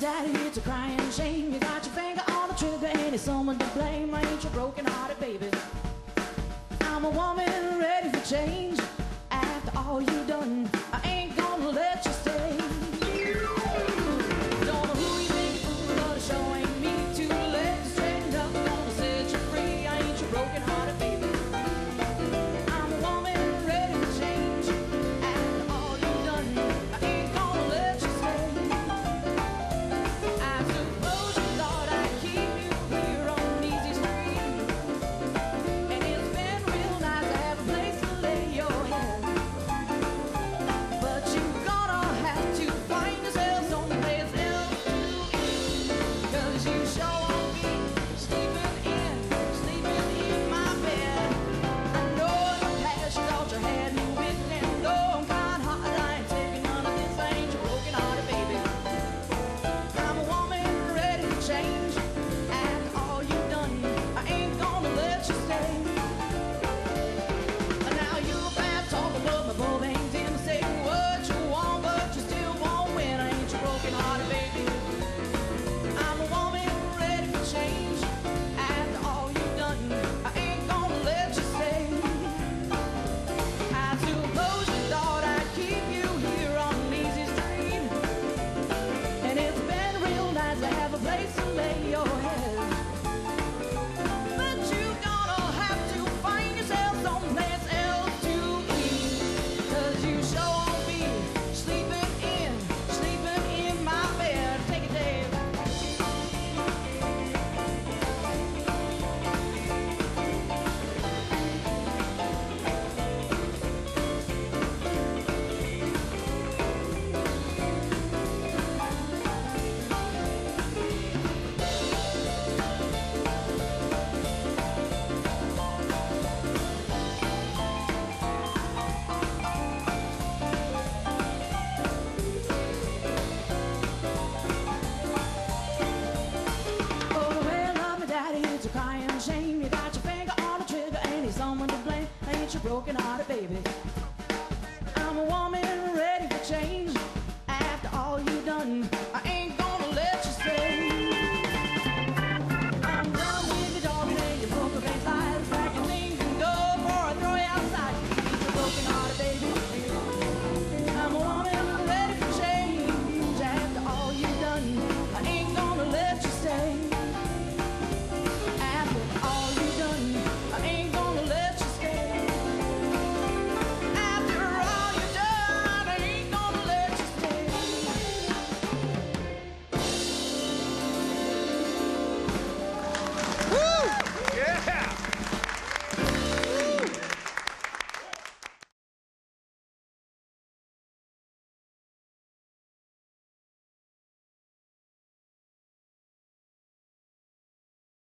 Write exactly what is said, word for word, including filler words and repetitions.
daddy, it's a crying shame. You got your finger on the trigger and it's someone to blame. I ain't your broken-hearted baby. I'm a woman ready for change. After all you done, I ain't gonna let you stay. Don't know who you think you fool, but it sure ain't me. Too late to straighten up, gonna set you free. I ain't your broken-hearted baby. I'm a woman ready for change. After all you done, I ain't gonna let you stay. I suppose you thought I'd keep you here on easy street, and it's been real nice to have a place to lay your head. But you're gonna have to find yourself someplace else to eat, 'cause you sure won't be sleeping in, sleeping in my bed. I know in the past you thought you had me with, and though I'm kind-hearted, I ain't taking none of this. I ain't your broken-hearted baby. I'm a woman ready to change. After all you've done, I ain't gonna let you stay. Now you fast talking, but my bow ain't in to say what you want, but you still won't win. I ain't your broken-hearted baby. I'm a woman ready for change. After all you've done, I ain't gonna let you stay. I suppose you thought I'd keep you here on an easy street, and it's been real nice to have a place to lay your head. But you're gonna have to find yourself someplace else to eat, 'cause you sure won't be sleeping in, sleeping in my bed. Take it, Dave. Oh, well, love me, daddy, it's a crying shame. You got your finger on the trigger and he's someone to blame. I ain't your broken-hearted baby. I'm a woman